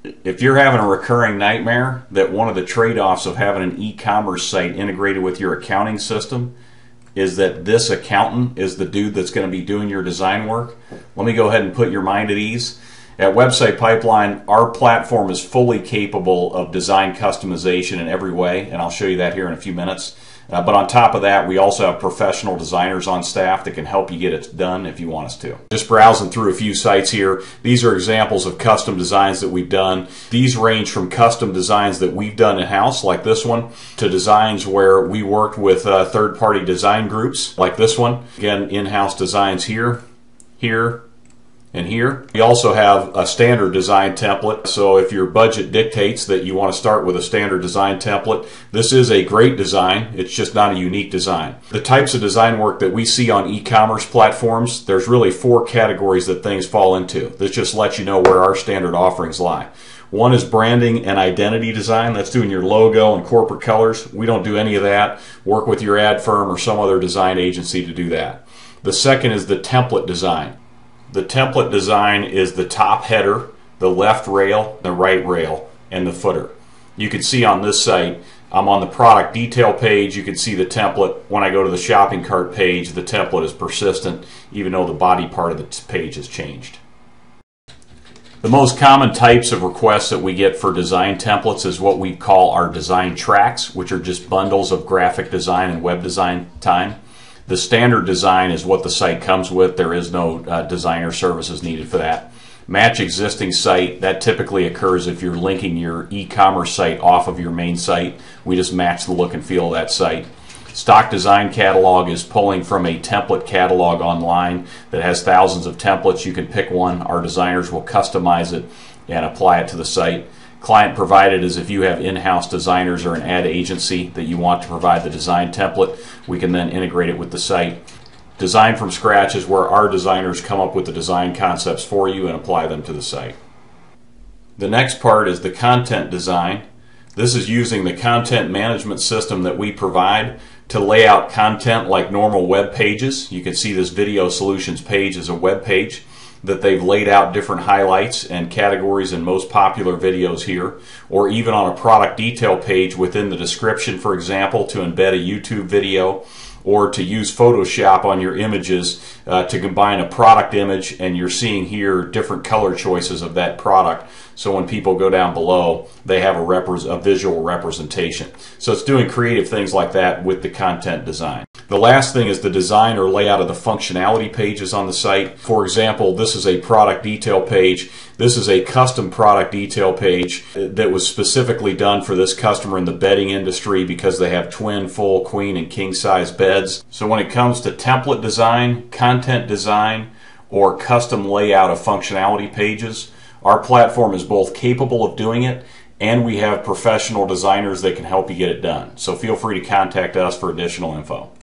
If you're having a recurring nightmare that one of the trade-offs of having an e-commerce site integrated with your accounting system is that this accountant is the dude that's going to be doing your design work, let me go ahead and put your mind at ease. At Website Pipeline, our platform is fully capable of design customization in every way, and I'll show you that here in a few minutes. But on top of that, we also have professional designers on staff that can help you get it done if you want us to. Just browsing through a few sites here, these are examples of custom designs that we've done. These range from custom designs that we've done in-house, like this one, to designs where we worked with third-party design groups, like this one. Again, in-house designs here, here, and here. We also have a standard design template, so if your budget dictates that you want to start with a standard design template, this is a great design, it's just not a unique design. The types of design work that we see on e-commerce platforms, there's really 4 categories that things fall into. This just lets you know where our standard offerings lie. One is branding and identity design. That's doing your logo and corporate colors. We don't do any of that. Work with your ad firm or some other design agency to do that. The second is the template design. The template design is the top header, the left rail, the right rail, and the footer. You can see on this site, I'm on the product detail page, you can see the template. When I go to the shopping cart page, the template is persistent, even though the body part of the page has changed. The most common types of requests that we get for design templates is what we call our design tracks, which are just bundles of graphic design and web design time. The standard design is what the site comes with. There is no designer services needed for that. Match existing site, that typically occurs if you're linking your e-commerce site off of your main site. We just match the look and feel of that site. Stock design catalog is pulling from a template catalog online that has thousands of templates. You can pick one. Our designers will customize it and apply it to the site. Client provided is if you have in-house designers or an ad agency that you want to provide the design template, we can then integrate it with the site. Design from scratch is where our designers come up with the design concepts for you and apply them to the site. The next part is the content design. This is using the content management system that we provide to lay out content like normal web pages. You can see this Video Solutions page as a web page that they've laid out different highlights and categories in most popular videos here, or even on a product detail page within the description, for example, to embed a YouTube video, or to use Photoshop on your images to combine a product image, and you're seeing here different color choices of that product, so when people go down below they have a visual representation. So it's doing creative things like that with the content design. The last thing is the design or layout of the functionality pages on the site. For example, this is a product detail page. This is a custom product detail page that was specifically done for this customer in the bedding industry because they have twin, full, queen, and king size beds. So when it comes to template design, content design, or custom layout of functionality pages, our platform is both capable of doing it, and we have professional designers that can help you get it done. So feel free to contact us for additional info.